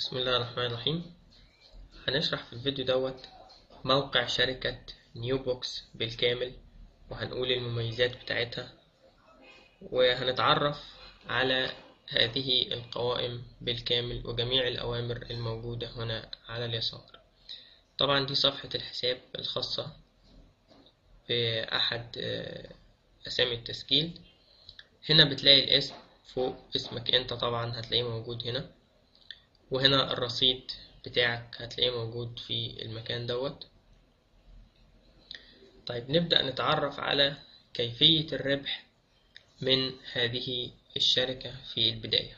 بسم الله الرحمن الرحيم. هنشرح في الفيديو دوت موقع شركة نيوبوكس بالكامل، وهنقول المميزات بتاعتها، وهنتعرف على هذه القوائم بالكامل وجميع الأوامر الموجودة هنا على اليسار. طبعا دي صفحة الحساب الخاصة بأحد أسامي التسجيل. هنا بتلاقي الاسم فوق، اسمك انت طبعا هتلاقيه موجود هنا، وهنا الرصيد بتاعك هتلاقيه موجود في المكان دوت. طيب نبدأ نتعرف على كيفية الربح من هذه الشركة في البداية.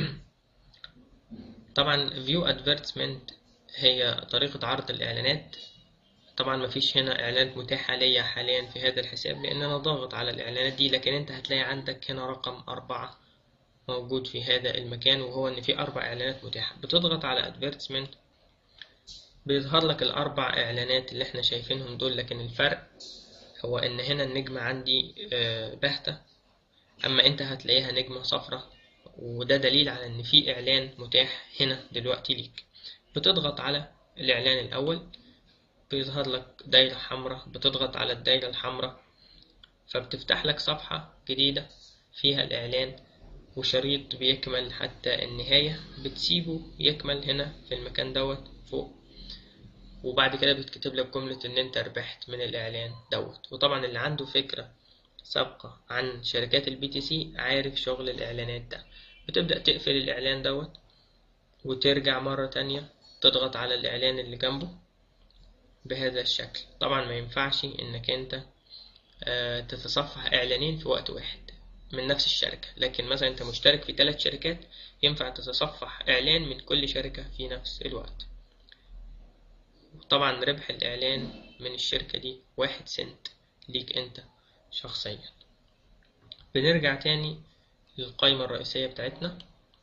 طبعا View Advertisement هي طريقة عرض الإعلانات. طبعا مفيش هنا إعلانات متاحة ليا حاليا في هذا الحساب لأن أنا ضاغط على الإعلانات دي، لكن أنت هتلاقي عندك هنا رقم 4 موجود في هذا المكان، وهو إن في 4 إعلانات متاحة. بتضغط على Advertisement بيظهر لك ال4 إعلانات اللي احنا شايفينهم دول، لكن الفرق هو إن هنا النجمة عندي باهتة، أما أنت هتلاقيها نجمة صفرة، وده دليل على إن في إعلان متاح هنا دلوقتي ليك. بتضغط على الإعلان الأول بيظهر لك دايرة حمراء، بتضغط على الدايرة الحمراء فبتفتح لك صفحة جديدة فيها الإعلان وشريط بيكمل حتى النهاية، بتسيبه يكمل هنا في المكان دوت فوق، وبعد كده بتكتب لك جملة إن أنت ربحت من الإعلان دوت. وطبعا اللي عنده فكرة سابقة عن شركات البي تي سي عارف شغل الإعلانات ده. بتبدأ تقفل الإعلان دوت وترجع مرة تانية تضغط على الإعلان اللي جنبه بهذا الشكل. طبعا ما ينفعش إنك أنت تتصفح إعلانين في وقت واحد من نفس الشركة، لكن مثلا أنت مشترك في 3 شركات ينفع تتصفح إعلان من كل شركة في نفس الوقت. طبعا ربح الإعلان من الشركة دي 1 سنت ليك أنت شخصيا. بنرجع تاني للقائمة الرئيسية بتاعتنا.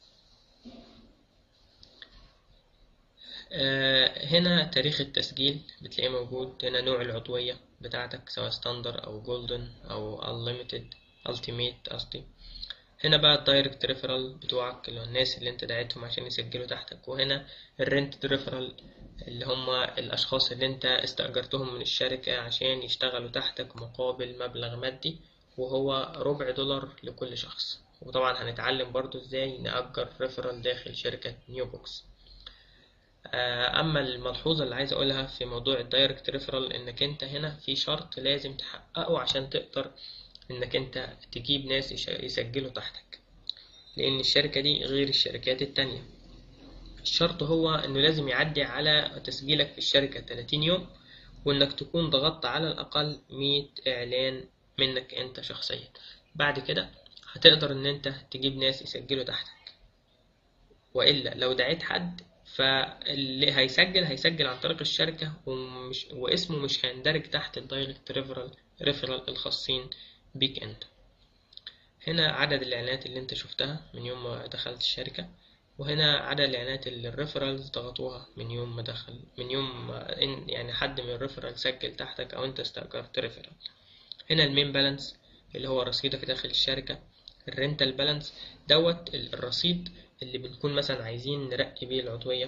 هنا تاريخ التسجيل بتلاقيه موجود هنا، نوع العضوية بتاعتك سواء ستاندر أو جولدن أو unlimited ultimate قصدي. هنا بقى الدايركت ريفرال بتوعك اللي هو الناس اللي انت دعيتهم عشان يسجلوا تحتك، وهنا الرنت ريفرال اللي هم الأشخاص اللي انت استأجرتهم من الشركة عشان يشتغلوا تحتك مقابل مبلغ مادي، وهو $0.25 لكل شخص. وطبعا هنتعلم برضو ازاي نأجر ريفرال داخل شركة نيوبوكس. اما الملحوظة اللي عايز اقولها في موضوع الدايركت ريفرال انك انت هنا في شرط لازم تحققه عشان تقدر انك انت تجيب ناس يسجلوا تحتك، لان الشركة دي غير الشركات التانية. الشرط هو انه لازم يعدي على تسجيلك في الشركة 30 يوم، وانك تكون ضغطت على الاقل 100 اعلان منك انت شخصيا. بعد كده هتقدر ان انت تجيب ناس يسجلوا تحتك، والا لو دعيت حد فاللي هيسجل عن طريق الشركة واسمه مش هيندرج تحت الدايركت ريفرال الخاصين بيك انت. هنا عدد الاعلانات اللي انت شفتها من يوم ما دخلت الشركة، وهنا عدد الاعلانات اللي الريفرالز ضغطوها من يوم ما دخل، من يوم ما يعني حد من الريفرال سجل تحتك او انت استأجرت ريفرال. هنا المين بالانس اللي هو رصيدك داخل الشركة. الرنتال بالانس دوت الرصيد اللي بنكون مثلا عايزين نرقي بيه العضوية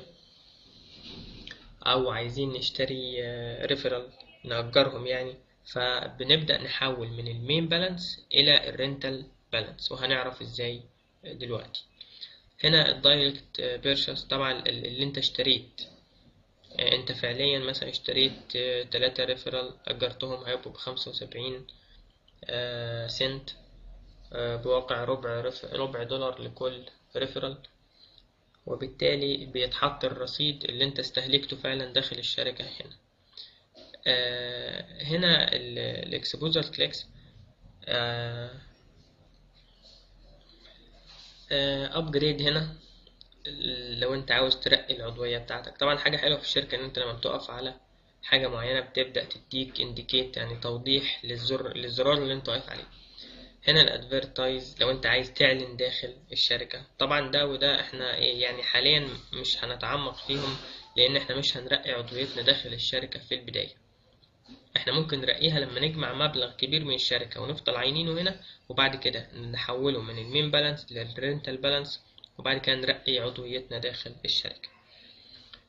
او عايزين نشتري ريفرال نأجرهم يعني، فبنبدأ نحول من المين بالانس الى الرنتال بالانس، وهنعرف ازاي دلوقتي. هنا الدايركت بيرشس طبعا اللي انت اشتريت، انت فعليا مثلا اشتريت 3 ريفرال اجرتهم هيبقوا ب75 سنت، بواقع $0.25 لكل ريفرال، وبالتالي بيتحط الرصيد اللي انت استهلكته فعلا داخل الشركة هنا. هنا الاكسبوجر كليكس ابجريد. هنا لو انت عاوز ترقي العضوية بتاعتك، طبعا حاجة حلوة في الشركة ان انت لما بتقف على حاجة معينة بتبدأ تديك انديكيت يعني توضيح للزرار اللي انت واقف عليه. هنا الادفيرتايز لو انت عايز تعلن داخل الشركة. طبعا ده وده احنا يعني حاليا مش هنتعمق فيهم، لان احنا مش هنرقي عضويتنا داخل الشركة في البداية. احنا ممكن نرقيها لما نجمع مبلغ كبير من الشركة ونفضل عينينه هنا، وبعد كده نحوله من المين بالانس للرنتال بالانس، وبعد كده نرقي عضويتنا داخل الشركة.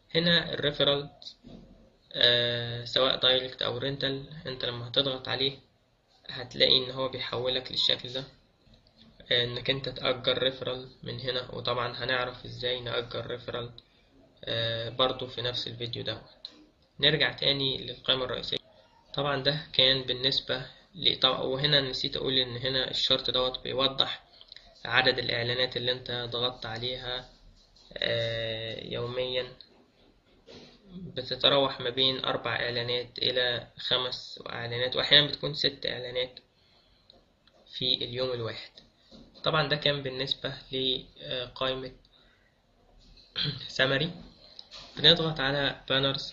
هنا الريفرال سواء دايركت او رينتال، انت لما هتضغط عليه هتلاقي ان هو بيحولك للشكل ده، انك انت تأجر ريفرال من هنا. وطبعا هنعرف ازاي نأجر ريفرال برضو في نفس الفيديو دوت. نرجع تاني للقائمة الرئيسية. طبعا ده كان بالنسبة طبعا، وهنا نسيت اقول ان هنا الشرط دوت بيوضح عدد الاعلانات اللي انت ضغطت عليها يوميا، بتتراوح ما بين 4 إعلانات إلى 5 إعلانات، وأحيانا بتكون 6 إعلانات في اليوم الواحد. طبعا ده كان بالنسبة لقائمة سمري. بنضغط على بانرز.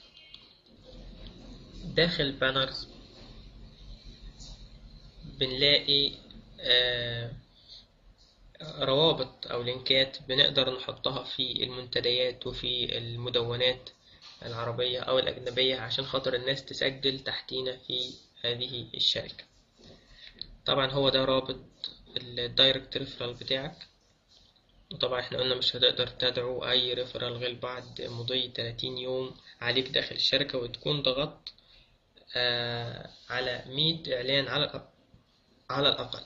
داخل بانرز بنلاقي روابط أو لينكات بنقدر نحطها في المنتديات وفي المدونات العربية أو الأجنبية عشان خاطر الناس تسجل تحتينا في هذه الشركة. طبعا هو ده رابط الدايركت ريفرال بتاعك. وطبعا احنا قلنا مش هتقدر تدعو اي ريفرال غير بعد مضي 30 يوم عليك داخل الشركة، وتكون ضغطت على 100 اعلان على الاقل.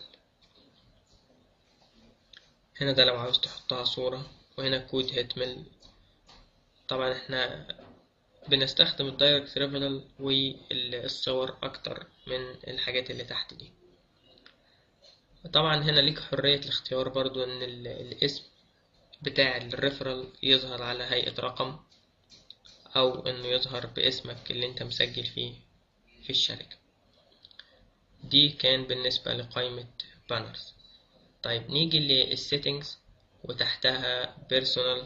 هنا ده لو عاوز تحطها صورة، وهنا كود هيتمل. طبعا احنا بنستخدم الدايركت ريفرال والصور اكتر من الحاجات اللي تحت دي. طبعا هنا ليك حرية الاختيار برضو ان الاسم بتاع الريفرال يظهر على هيئة رقم، او انه يظهر باسمك اللي انت مسجل فيه في الشركة. دي كان بالنسبة لقائمة بانرز. طيب نيجي للسيتنجز وتحتها بيرسونال.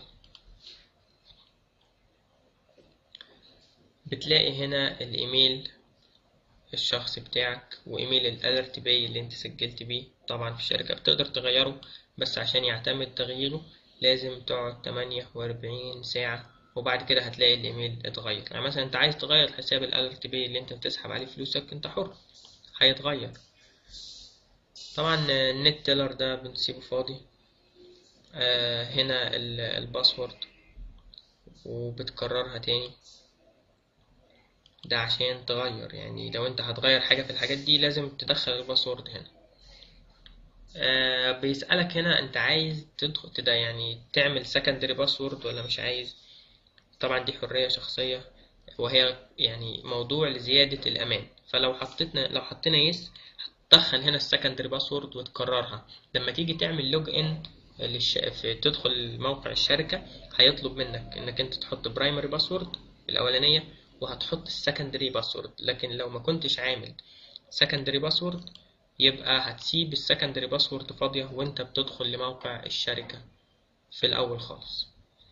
بتلاقي هنا الايميل الشخصي بتاعك وايميل الالرت باي اللي انت سجلت بيه. طبعا في الشركة بتقدر تغيره، بس عشان يعتمد تغييره لازم تقعد 48 ساعة، وبعد كده هتلاقي الايميل اتغير. يعني مثلا انت عايز تغير حساب الالرت باي اللي انت بتسحب عليه فلوسك، انت حر، هيتغير. طبعا النت تيلر ده بنسيبه فاضي. هنا الباسورد وبتكررها تاني، ده عشان تغير. يعني لو انت هتغير حاجة في الحاجات دي لازم تدخل الباسورد هنا. بيسألك هنا انت عايز تدخل يعني تعمل سكندري باسورد ولا مش عايز. طبعا دي حرية شخصية، وهي يعني موضوع لزيادة الأمان. فلو حطينا يس، هتدخل هنا السكندري باسورد وتكررها. لما تيجي تعمل لوج ان تدخل موقع الشركة، هيطلب منك انك انت تحط برايمري باسورد الأولانية، وهتحط السكندري باسورد. لكن لو ما كنتش عامل سكندري باسورد، يبقى هتسيب السكندري باسورد فاضية وانت بتدخل لموقع الشركة في الأول خالص.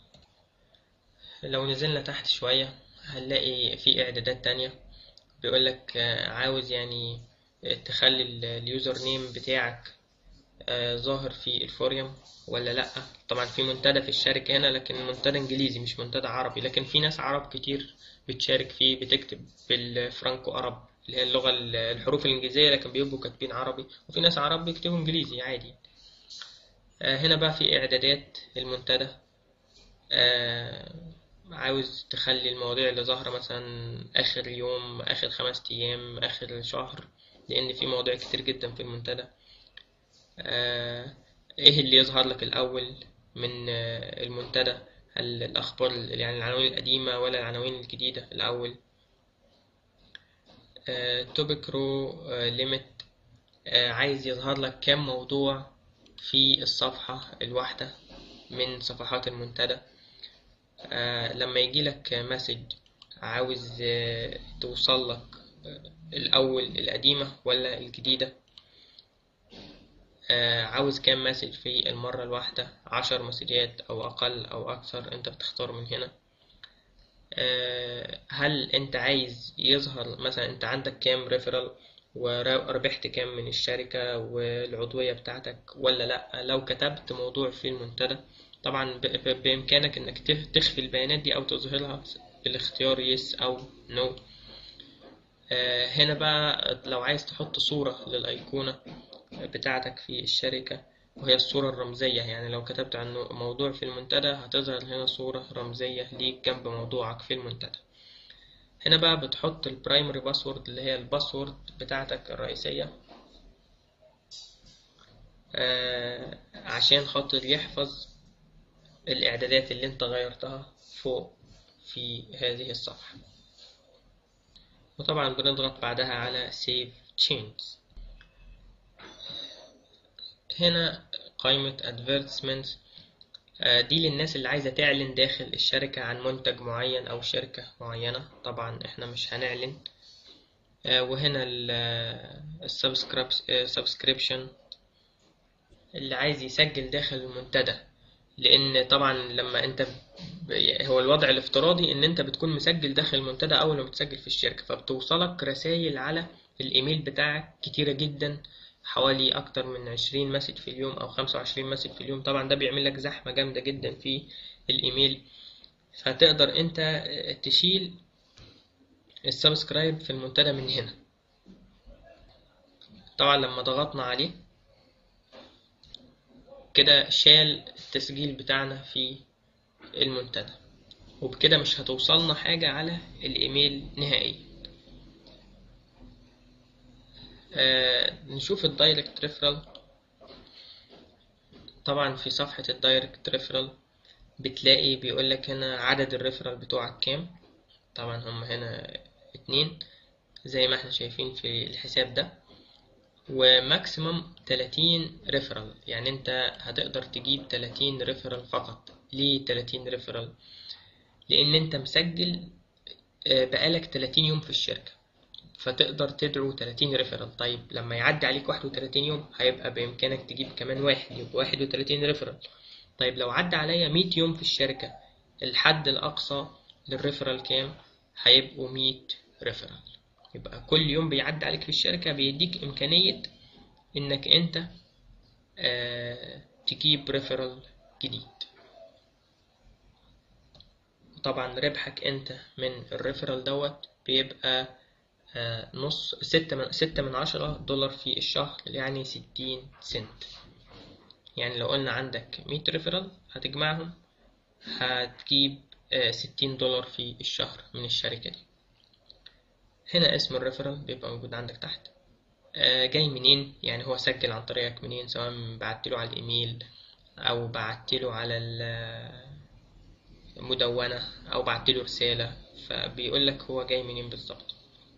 لو نزلنا تحت شوية هنلاقي في إعدادات تانية. بيقولك عاوز يعني تخلي اليوزر نيم بتاعك ظاهر في الفوريوم ولا لأ. طبعا في منتدى في الشركة هنا، لكن منتدى انجليزي مش منتدى عربي. لكن في ناس عرب كتير بتشارك فيه، بتكتب بالفرانكو عرب اللي هي اللغة الحروف الإنجليزية، لكن بيبقوا كاتبين عربي. وفي ناس عرب بيكتبوا إنجليزي عادي. هنا بقى في إعدادات المنتدى. عاوز تخلي المواضيع اللي ظاهرة مثلا آخر يوم، آخر 5 أيام، آخر شهر، لأن في مواضيع كتير جدا في المنتدى. إيه اللي يظهر لك الأول من المنتدى؟ هل الأخبار يعني العناوين القديمة ولا العناوين الجديدة الأول؟ توبيك رو ليميت، عايز يظهر لك كام موضوع في الصفحة الواحدة من صفحات المنتدى. لما يجيلك مسج، عاوز توصل لك الأول القديمة ولا الجديدة. عاوز كام مسج في المرة الواحدة، 10 مسجات أو أقل أو أكثر، أنت بتختار من هنا. هل أنت عايز يظهر مثلا أنت عندك كام ريفرال وربحت كام من الشركة والعضوية بتاعتك ولا لأ. لو كتبت موضوع في المنتدى، طبعا بإمكانك إنك تخفي البيانات دي أو تظهرها بالاختيار يس أو نو. هنا بقى لو عايز تحط صورة للأيقونة بتاعتك في الشركة، وهي الصورة الرمزية. يعني لو كتبت عن موضوع في المنتدى هتظهر هنا صورة رمزية ليك جنب موضوعك في المنتدى. هنا بقى بتحط البرايمري باسورد اللي هي الباسورد بتاعتك الرئيسية، عشان خاطر يحفظ الإعدادات اللي انت غيرتها فوق في هذه الصفحة. وطبعا بنضغط بعدها على Save Changes. هنا قائمة Advertisements، دي للناس اللي عايزة تعلن داخل الشركة عن منتج معين أو شركة معينة. طبعا احنا مش هنعلن. وهنا السبسكريبشن اللي عايز يسجل داخل المنتدى، لان طبعا لما انت هو الوضع الافتراضي ان انت بتكون مسجل داخل المنتدى اول ما بتسجل في الشركة، فبتوصلك رسائل على الايميل بتاعك كتيرة جدا، حوالي اكتر من 20 مسج في اليوم او 25 مسج في اليوم. طبعا ده بيعمل لك زحمة جامدة جدا في الايميل، فتقدر انت تشيل السبسكرايب في المنتدى من هنا. طبعا لما ضغطنا عليه كده شال التسجيل بتاعنا في المنتدى، وبكده مش هتوصلنا حاجة على الايميل نهائيا. نشوف الدايركت ريفرال. طبعا في صفحة الدايركت ريفرال بتلاقي بيقولك هنا عدد الريفرال بتوعك كام. طبعا هم هنا 2 زي ما احنا شايفين في الحساب ده، وماكسيمم 30 ريفرال. يعني انت هتقدر تجيب 30 ريفرال فقط. ليه 30 ريفرال؟ لان انت مسجل بقالك 30 يوم في الشركة، فتقدر تدعو 30 ريفرال. طيب لما يعدي عليك 31 يوم هيبقى بإمكانك تجيب كمان واحد، يبقى 31 ريفرال. طيب لو عدى عليا 100 يوم في الشركة، الحد الأقصى للريفرال كام؟ هيبقوا 100 ريفرال. يبقى كل يوم بيعدي عليك في الشركة بيديك إمكانية إنك أنت تجيب ريفرال جديد. طبعا ربحك أنت من الريفرال دوت بيبقى نص 6 من 10 دولار في الشهر، يعني 60 سنت. يعني لو قلنا عندك 100 ريفرال هتجمعهم هتجيب 60 دولار في الشهر من الشركة دي. هنا اسم الريفرال بيبقى موجود عندك تحت. جاي منين؟ يعني هو سجل عن طريقك منين، سواء بعتله على الإيميل أو بعتله على المدونة أو بعتله رسالة، فبيقولك هو جاي منين بالظبط.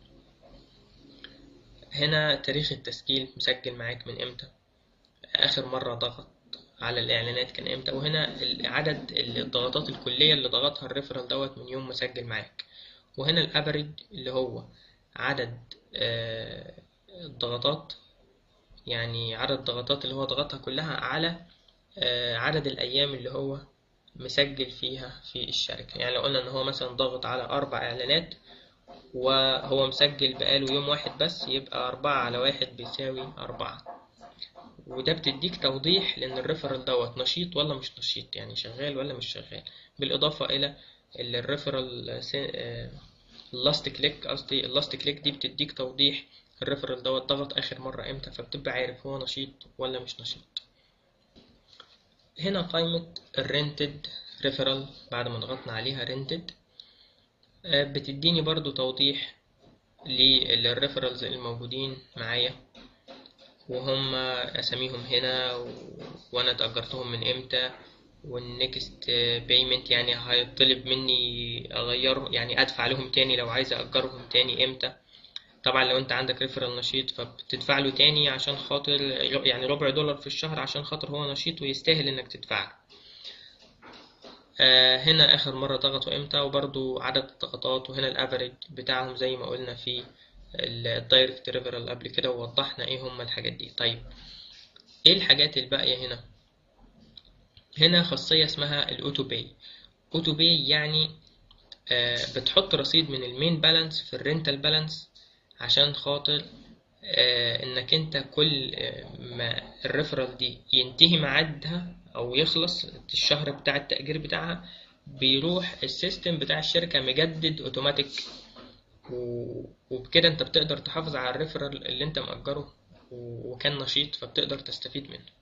هنا تاريخ التسجيل مسجل معاك من امتى، آخر مرة ضغط على الإعلانات كان امتى، وهنا عدد الضغطات الكلية اللي ضغطها الريفرال دوت من يوم مسجل معاك. وهنا الأفريج اللي هو عدد الضغطات، يعني عدد الضغطات اللي هو ضغطها كلها على عدد الأيام اللي هو مسجل فيها في الشركة. يعني لو قلنا إن هو مثلا ضغط على 4 إعلانات وهو مسجل بقاله يوم واحد بس، يبقى 4×1 بيساوي 4. وده بتديك توضيح لأن الريفرال دوت نشيط ولا مش نشيط، يعني شغال ولا مش شغال. بالإضافة إلى الريفرال اللاست كليك، قصدي اللاست كليك دي بتديك توضيح الريفرال دوت ضغط آخر مرة إمتى، فبتبقى عارف هو نشيط ولا مش نشيط. هنا قائمة الرنتد ريفرال بعد ما ضغطنا عليها رنتد بتديني برضو توضيح للريفرالز الموجودين معايا، وهم اساميهم هنا وانا اتأجرتهم من امتى، والنكست بيمنت يعني هيطلب مني اغير، يعني ادفع لهم تاني لو عايز اجرهم تاني امتى. طبعا لو انت عندك ريفرال نشيط فبتدفع له تاني عشان خاطر يعني $0.25 في الشهر عشان خاطر هو نشيط ويستاهل انك تدفع. هنا اخر مرة ضغطوا امتى وبرضو عدد الضغطات، وهنا الافريج بتاعهم زي ما قلنا في الدايركت ريفرال قبل كده ووضحنا ايه هم الحاجات دي. طيب ايه الحاجات الباقية هنا؟ هنا خاصية اسمها الاوتو باي. اوتو باي يعني بتحط رصيد من المين بالانس في الرينتال بالانس عشان خاطر انك انت كل ما الريفرال دي ينتهي ميعادها او يخلص الشهر بتاع التأجير بتاعها بيروح السيستم بتاع الشركة مجدد اوتوماتيك، وبكده انت بتقدر تحافظ على الريفرال اللي انت مأجره وكان نشيط فبتقدر تستفيد منه.